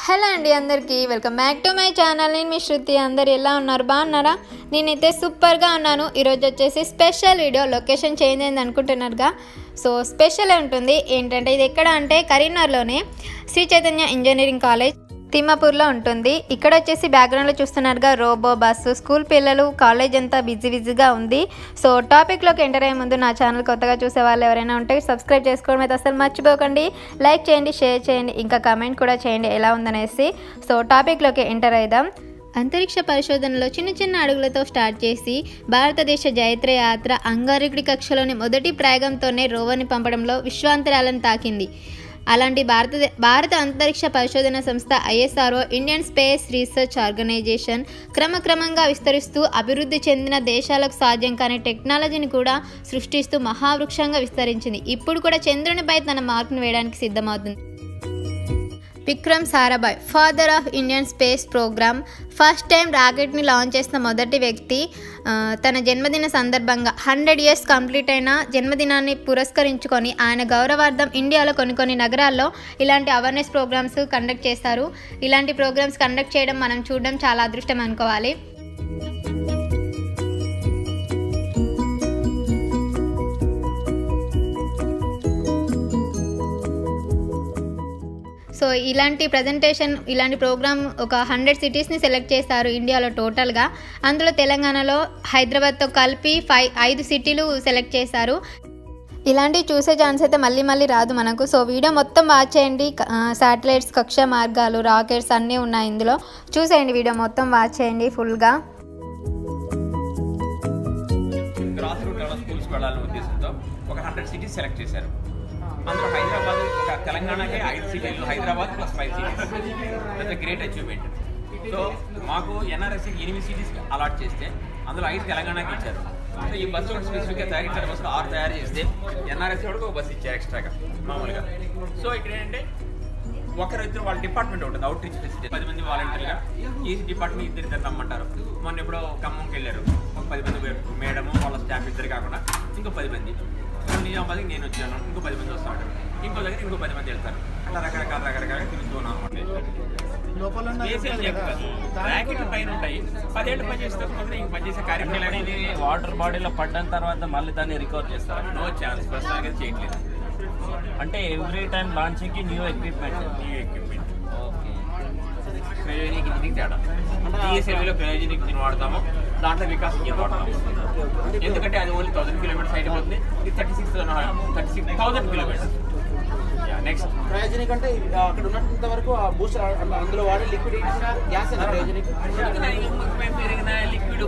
Hello అండి అందరికీ welcome back to my channel. నేను మీ శృతి. అందరు ఎలా ఉన్నారు? బాగున్నారా? నేనైతే సూపర్గా ఉన్నాను. ఈరోజు వచ్చేసి స్పెషల్ వీడియో. లొకేషన్ చేంజ్ అయింది అనుకుంటున్నారుగా, సో స్పెషల్ ఉంటుంది. ఏంటంటే ఇది ఎక్కడ అంటే కరీంనగర్లోనే శ్రీ చైతన్య ఇంజనీరింగ్ కాలేజ్ తిమ్మాపూర్లో ఉంటుంది. ఇక్కడ వచ్చేసి బ్యాక్గ్రౌండ్లో చూస్తున్నారుగా రోబో బస్సు, స్కూల్ పిల్లలు, కాలేజ్ అంతా బిజీగా ఉంది. సో టాపిక్లోకి ఎంటర్ అయ్యే ముందు నా ఛానల్ కొత్తగా చూసే వాళ్ళు ఎవరైనా ఉంటే సబ్స్క్రైబ్ చేసుకోవడం అయితే అసలు మర్చిపోకండి. లైక్ చేయండి, షేర్ చేయండి, ఇంకా కామెంట్ కూడా చేయండి ఎలా ఉందనేసి. సో టాపిక్లోకి ఎంటర్ అయిదాం. అంతరిక్ష పరిశోధనలో చిన్న చిన్న అడుగులతో స్టార్ట్ చేసి భారతదేశ జైత్ర యాత్ర అంగారకుడి కక్షలోని మొదటి ప్రయోగంతోనే రోవర్ని పంపడంలో విశ్వాంతరాలను తాకింది. అలాంటి భారత అంతరిక్ష పరిశోధన సంస్థ ISRO, Indian space research organisation క్రమక్రమంగా విస్తరిస్తూ అభివృద్ధి చెందిన దేశాలకు సాధ్యం కాని టెక్నాలజీని కూడా సృష్టిస్తూ మహావృక్షంగా విస్తరించింది. ఇప్పుడు కూడా చంద్రునిపై తన మార్కును వేయడానికి సిద్ధమవుతుంది. Vikram Sarabhai, father of Indian space programme, first time రాకెట్ని లాంచ్ చేసిన మొదటి వ్యక్తి. తన జన్మదిన సందర్భంగా 100 years కంప్లీట్ అయిన జన్మదినాన్ని పురస్కరించుకొని ఆయన గౌరవార్థం ఇండియాలో కొన్ని నగరాల్లో ఇలాంటి అవేర్నెస్ ప్రోగ్రామ్స్ కండక్ట్ చేస్తారు. ఇలాంటి ప్రోగ్రామ్స్ కండక్ట్ చేయడం మనం చూడడం చాలా అదృష్టం అనుకోవాలి. సో ఇలాంటి ప్రజెంటేషన్, ఇలాంటి ప్రోగ్రామ్ ఒక 100 cities సెలెక్ట్ చేస్తారు ఇండియాలో టోటల్గా. అందులో తెలంగాణలో హైదరాబాద్తో కలిపి 5 cities సెలెక్ట్ చేశారు. ఇలాంటివి చూసే ఛాన్స్ అయితే మళ్ళీ రాదు మనకు. సో వీడియో మొత్తం వాచ్ చేయండి. శాటిలైట్స్, కక్ష మార్గాలు, రాకెట్స్ అన్నీ ఉన్నాయి ఇందులో. చూసేయండి, వీడియో మొత్తం వాచ్ చేయండి ఫుల్గా. గ్రాస్ రూట్ లెవెల్ స్కూల్స్ వెళ్ళాలనే ఉద్దేశంతో ఒక 100 cities సెలెక్ట్ చేశారు. అందులో హైదరాబాద్, ఒక తెలంగాణకే 5 cities, Hyderabad plus 5 cities. That's a great achievement. So మాకు NRSకి 8 cities అలాట్ చేస్తే అందులో 5 తెలంగాణకి ఇచ్చారు. సో ఈ బస్సు ఒకటి స్పెసిఫిక్గా తయారు ఇచ్చారు. బస్సులు 6 తయారు చేస్తే NRS కూడా ఒక బస్సు ఇచ్చారు ఎక్స్ట్రాగా మామూలుగా. సో ఇక్కడ ఏంటంటే ఒకరిద్దరు వాళ్ళ డిపార్ట్మెంట్ ఉంటుంది, అవుట్ రీచ్ ఫెసిలిటీ. 10 మంది వాలంటీర్గా ఈ డిపార్ట్మెంట్ ఇద్దరు రమ్మంటారు. మొన్న ఎప్పుడో ఖమ్మంకి వెళ్ళారు, ఒక 10 మంది మేడము వాళ్ళ స్టాఫ్ ఇద్దరు కాకుండా ఇంకో 10 మంది. నిజామాబాద్కి నేను వచ్చాను, ఇంకో 10 మంది వస్తాడు, ఇంకో దగ్గర ఇంకో 10 మంది వెళ్తారు. అట్లా రకరకాల తిరుగుతున్నాం అనమాట. ర్యాకెట్ పైన ఉంటాయి, 10 ఏళ్ళు పనిచేస్తారు. ఇంక పనిచేసే కార్యక్రమాలు అనేది వాటర్ బాడీలో పడ్డ తర్వాత మళ్ళీ దాన్ని రికవర్ చేస్తారు. నో ఛాన్స్, ప్రస్తుతానికి చేయట్లేదు. అంటే ఎవ్రీ టైం లాంచింగ్కి new equipment. Okay, cryogenic engine తేడా. DSLVలో క్రయోజనిక్ ఇంజిన్ వాడతాము, దాంట్లో వికాస్ ఇంజిన్ వాడతాము. ఎందుకంటే అది ఓన్లీ 1000 kilometers హైట్ అవుతుంది, ఇది 36,000 kilometers. నెక్స్ట్ క్రయోజనిక్ అంటే అక్కడ ఉన్నంత వరకు ఆ బూస్టర్ అందులో వాడే లిక్విడ్ గ్యాస్ క్రయోజనిక్. పెరిగిన లిక్విడ్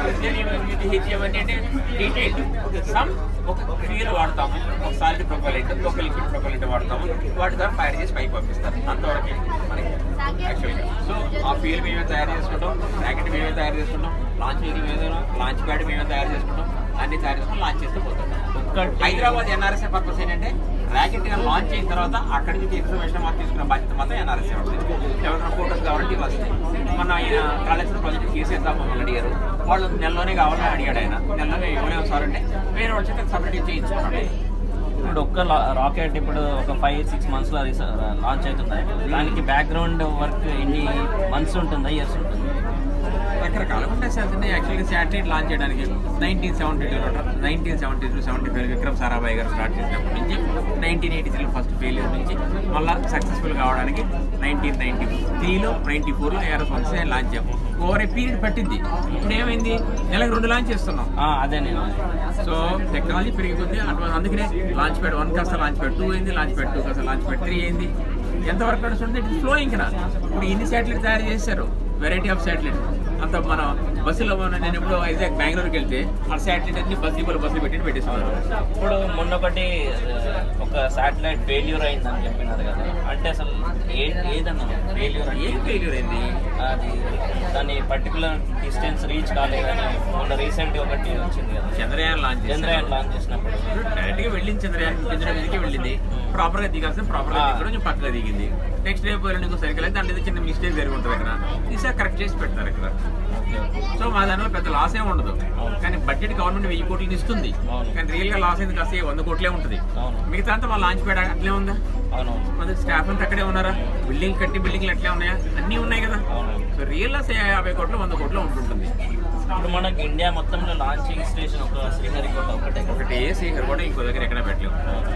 అంటే డీటెయిల్డ్ సమ్ ఒక ఫ్యూయల్ వాడతాము, ఒక సాలిడ్ ప్రొపలెంట్, ఒక లిక్విడ్ ప్రొపలెంట్ వాడతాము. వాటి ద్వారా ఫైర్ చేసి పైకి పంపిస్తారు. అంతవరకు మనకి యాక్చువల్గా. సో ఆ ఫ్యూయల్ మేమే తయారు చేసుకుంటాం, ర్యాకెట్ మేమే తయారు చేసుకుంటాం, లాంచ్ ప్యాడ్ మేమే తయారు చేసుకుంటాం. అన్ని తయారు చేసుకుని లాంచ్ చేస్తూ పోతుంటాం. హైదరాబాద్ NRSA పర్పస్ ఏంటంటే ర్యాకెట్ లాంచ్ అయిన తర్వాత అక్కడి నుంచి ఇన్ఫర్మేషన్ మాకు తీసుకున్న బాధ్యత మాత్రం NRSA ఉంటుంది. ఎవరైనా ఫోటోస్ కావాలంటే వస్తాయి. మన ఆయన కాలేజ్ ప్రాజెక్ట్ చేసేద్దాం మమ్మల్ని అడిగారు. వాళ్ళు నెలలోనే కావాలని అడిగాడు ఆయన. నెలలోనే ఇవ్వలేము సార్ అంటే వేరే వాళ్ళ చేత సపరేట్ చేయించుకున్నాడు. ఇప్పుడు ఒక్క రాకెట్ ఇప్పుడు ఒక 5-6 monthsలో అది లాంచ్ అవుతుంది. దానికి బ్యాక్గ్రౌండ్ వర్క్ ఎన్ని months ఉంటుందా, ఇయర్స్ ఉంటుంది? రకరకాలు ఉంటాయి సార్. యాక్చువల్గా శాటిలైట్ లాంచ్ చేయడానికి 1972-75 విక్రమ్ సారాభాయ్ గారు స్టార్ట్ చేసినప్పటి నుంచి 1983 ఫస్ట్ ఫెయిల్యూర్ నుంచి మళ్ళీ సక్సెస్ఫుల్ కావడానికి 1993లో 94లో ఏరోఫోన్స్ లాంచ్ చేయం. ఓవర్ ఏ పీరియడ్ పట్టింది. ఇప్పుడు ఏమైంది, నెలకు 2 లాంచ్ చేస్తున్నాం. అదే నేను. సో టెక్నాలజీ పెరిగిపోతే అందుకనే లాంచ్ ప్యాడ్ 1 కాస్త లాంచ్ ప్యాడ్ 2 అయింది, లాంచ్ ప్యాడ్ 2 కాస్త లాంచ్ ప్యాడ్ 3 అయింది. ఎంతవరకు నడుస్తుంది? ఇట్ ఇస్ ఫ్లోయింగ్ కదా. ఇప్పుడు ఇన్ని శాటిలైట్ తయారు చేశారు, వెరైటీ ఆఫ్ శాటిలైట్. అంత మన బస్సులో నేను ఎప్పుడు వైజాగ్ బెంగళూరుకి వెళ్తే ఆ శాటిలైట్ అన్ని బస్సులు పెట్టేస్తున్నారు. ఇప్పుడు మొన్నొకటి ఒక శాటిలైట్ ఫెయిల్యూర్ అయిందని చెప్పినారు కదా, అంటే అసలు ఏదన్నా ఫెయిల్యూర్ అంటే ఏం ఫెయిల్యూర్ అయింది? అది దాని పర్టికులర్ డిస్టెన్స్ రీచ్ కాలేదని మొన్న రీసెంట్గా ఒకటి వచ్చింది కదా, చంద్రయాన్ లాంచ్ చేసినప్పుడు డైరెక్ట్గా వెళ్ళింది. చంద్రయాన్ మీదకి వెళ్ళింది, ప్రాపర్గా దిగాల్సిన ప్రాపర్గా దిగడం కొంచెం పక్కగా దిగింది. నెక్స్ట్ డే పోయిన ఇంకో సైకిల్ అయితే దాంట్లో చిన్న మిస్టేక్ జరిగి ఉంటుంది అక్కడ, ఈసారి కరెక్ట్ చేసి పెడతారు ఇక్కడ. సో మా దానివల్ల పెద్ద లాస్ ఏమి ఉండదు. కానీ బడ్జెట్ గవర్నమెంట్ 1000 కోట్లు ఇస్తుంది, కానీ రియల్ గా లాస్ అయింది కాస్త 100 కోట్లే ఉంటుంది. మిగతా అంతా వాళ్ళు లాంచ్ ప్యాడ్ అట్లే ఉందా, మన స్టాఫ్ అంతా అక్కడే ఉన్నారా, బిల్డింగ్ కట్టి బిల్డింగ్లు అట్లే ఉన్నాయా, అన్నీ ఉన్నాయి కదా. సో రియల్ లాస్ 50 కోట్లు 100 కోట్లు ఉంటుంటుంది. ఇప్పుడు మనకి ఇండియా మొత్తంలో లాంచింగ్ స్టేషన్ ఒక శ్రీహరికోట ఒకటే శ్రీహరికోట ఇంకో దగ్గర ఎక్కడ పెట్టలేము.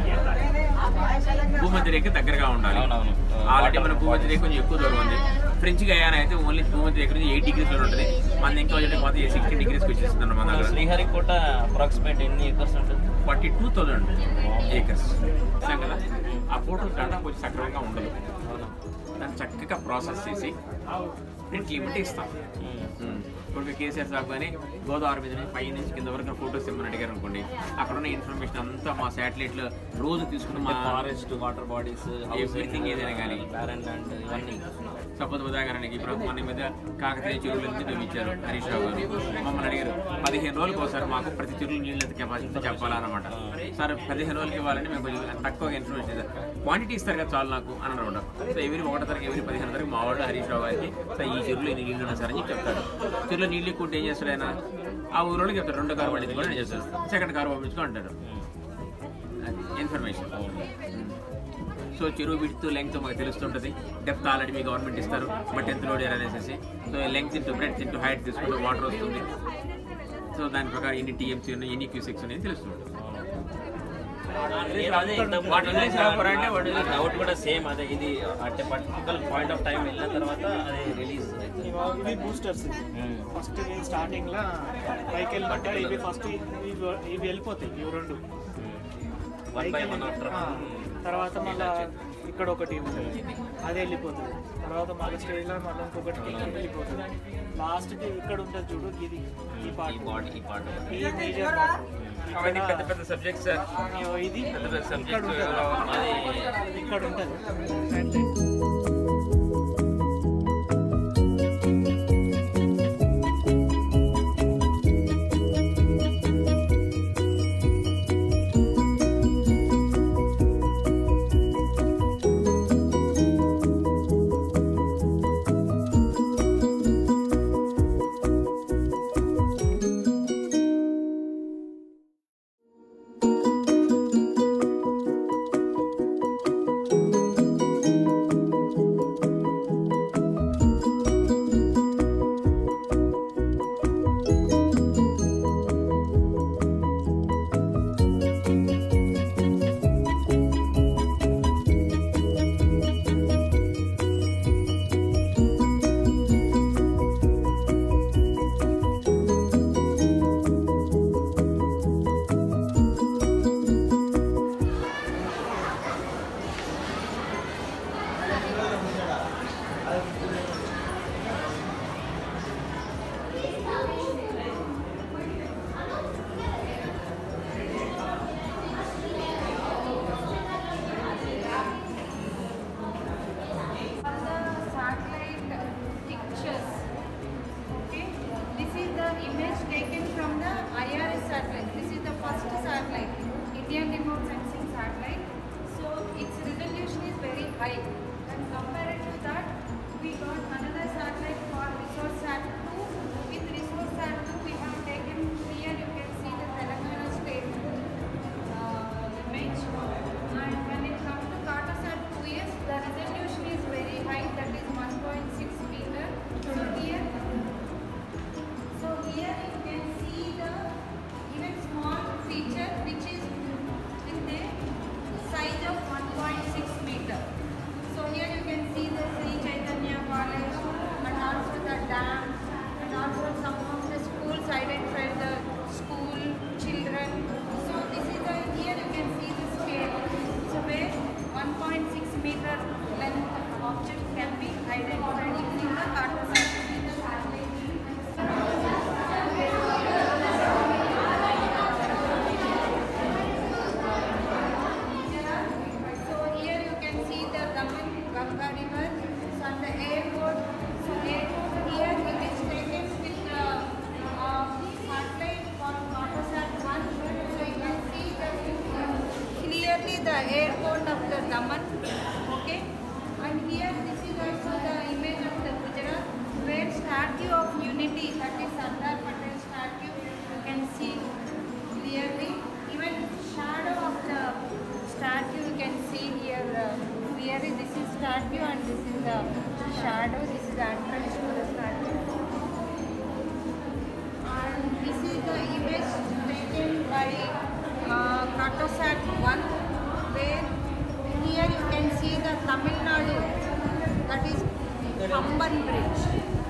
భూమధ్య రేఖ దగ్గరగా ఉండాలి. ఆల్రెడీ మన భూమధ్య రేఖ కొంచెం ఎక్కువ దూరం ఉంది. ఫ్రెంచ్ గయానా అయితే ఓన్లీ భూమధ్య రేఖ నుంచి 8 degrees ఉంటుంది, మన ఇంకా మొత్తం 16 degrees వచ్చేస్తుంది. మన దగ్గర శ్రీహరికోట అప్రాక్సిమేట్ ఎన్ని ఏకర్స్ ఉంటుంది? 42,000 acres కదా. ఆ ఫోటో డాటా కొంచెం సక్రమంగా ఉండదు, దాన్ని చక్కగా ప్రాసెస్ చేసి ప్రింట్ లిమిట్ ఇస్తాం. ఇప్పుడు కేసీఆర్ సాబ్ కానీ గోదావరి మీద పై నుంచి కింద వరకు ఫోటోస్ ఇమ్మని అడిగారు అనుకోండి, అక్కడ ఉన్న ఇన్ఫర్మేషన్ అంతా మా శాటిలైట్లో రోజు తీసుకుని మా ఫారెస్ట్, వాటర్ బాడీస్, ఎవ్రీథింగ్ ఏదైనా కానీ ఇవన్నీ. సపోజ్ ఉదాహరణకి ఇప్పుడు మన మీద కాకతీయ చెరువుల నుంచి తవ్వించారు హరీష్ రావు గారు, మమ్మల్ని అడిగారు 15 రోజులకు ఒకసారి మాకు ప్రతి చెరువులు నీళ్ళు కెపాసిటీ చెప్పాలన్నమాట. సార్ 15 రోజులకి ఇవ్వాలని మేము కొంచెం తక్కువ ఇన్ఫర్మేషన్ ఇస్తారు, క్వాంటిటీ ఇస్తారు కదా చాలు నాకు అని అనమాట. సో ఎవరి 1వ తారీఖు ఎవరి 15వ తారీఖు మా వాళ్ళు హరీష్ రావు గారికి సార్ ఈ చెరువులో ఇది నీళ్ళు ఉన్నా సార్ అని చెప్తాడు. చెరువులో నీళ్ళు ఎక్కువ ఏం చేస్తాడు ఆయన, ఆ ఊరోళ్ళకి చెప్తాడు 2వ కారు పండించుకొని నేను చేస్తాను, 2nd కారు పంపించుకో అంటాడు. ఇన్ఫర్మేషన్. సో చెరువు విడ్త్ లెంగ్త్ మాకు తెలుస్తుంటుంది, డెప్త్ ఆల్రెడీ మీ గవర్నమెంట్ ఇస్తారు, బట్ ఎంత లోడ్ అనేసి. So length into breadth into height తీసుకుంటే వాటర్ వస్తుంది. సో దాని ప్రకారం ఎన్ని టీఎంసీ ఉన్నాయి, ఎన్ని క్యూసెక్స్ ఉన్నాయి తెలుస్తుంది. డౌట్ కూడా సేమ్ అదే, ఇది అంటే పర్టికులర్ పాయింట్ ఆఫ్ టైం వెళ్ళిన తర్వాత అది రిలీజ్ ఇవి బూస్టర్స్. ఫస్ట్ స్టార్టింగ్ లా పైకి వెళ్ళినట్టు ఇవి ఫస్ట్ ఇవి వెళ్ళిపోతాయి, ఇవి 2 తర్వాత మళ్ళీ ఇక్కడ ఒకటి ఉంటుంది అది వెళ్ళిపోతుంది, తర్వాత మళ్ళీ స్టేజ్లో మళ్ళీ ఇంకొకటి వెళ్ళిపోతుంది. లాస్ట్కి ఇక్కడ ఉంటుంది చూడు, ఇది ఈ పార్ట్ ఈ మేజర్ పార్ట్. పెద్ద పెద్ద సబ్జెక్ట్స్ సార్, ఇది పెద్ద పెద్ద ఇక్కడ సబ్జెక్ట్స్ ఇక్కడ ఉంటుంది. Indian remote sensing satellite. So its resolution is very high. And compared to that, we got another satellite called ResourceSat-2. With ResourceSat-2, we have taken here. You can see the Telangana state image. And when it comes to Cartosat-2S, the resolution is very high. That is 1.6 meter. So here you can see the even small feature which is with the size of 1.6 meter. So here you can see the Sri Chaitanya College and also the dam and also some of the schools identified the school children. So this is the here you can see the scale. So where 1.6 meter length object can be identified using the Cartosat. Ganga River, so on the airport. So airport here it is taken with the satellite called Cartosat-1. So you can see clearly the airport of the Daman. Okay, and here shadow. This is the entrance to the statue. And this is the image taken by Cartosat 1, where here you can see the Tamil Nadu, that is Amban Bridge.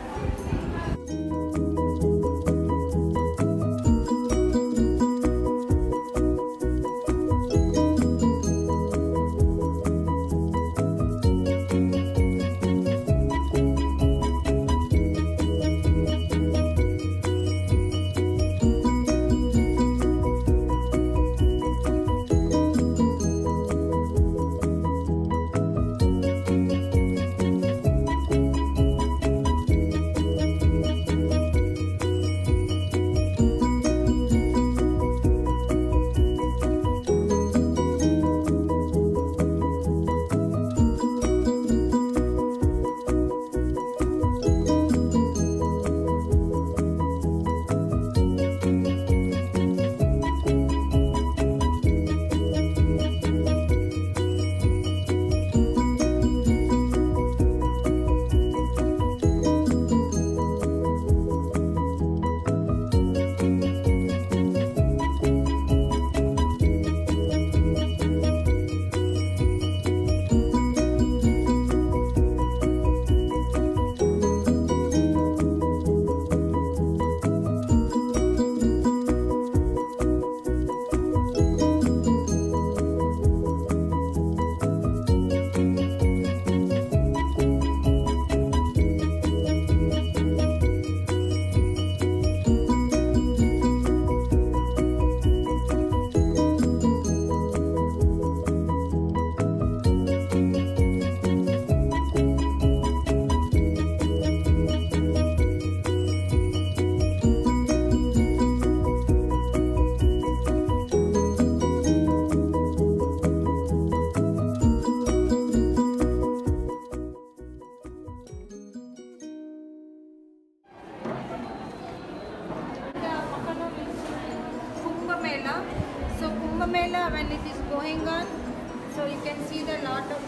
So Kumbh Mela, when it is going on, so you can see the lot of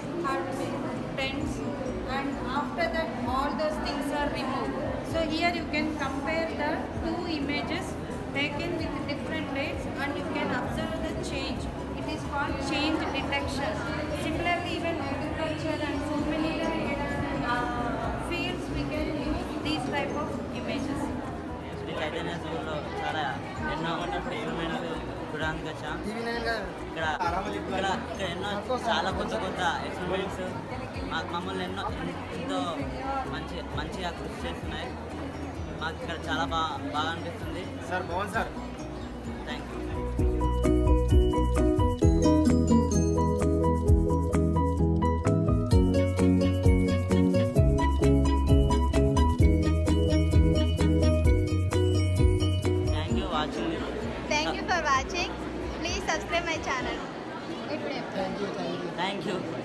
tents, and after that all those things are removed. So here you can compare the two images taken with different dates, and you can observe the change. It is called change detection. Similarly, even agriculture and so many fields we can use these type of images. Chaitanya స్కూల్లో చాలా ఎన్నో events చూడడానికి వచ్చాం. ఇక్కడ ఎన్నో చాలా కొత్త experiments మమ్మల్ని ఎంతో మంచిగా కృషి చేస్తున్నాయి. మాకు ఇక్కడ చాలా బాగా అనిపిస్తుంది సార్. బాగుంది sir. Thank you. Thank you for watching. Please subscribe my channel. Thank you.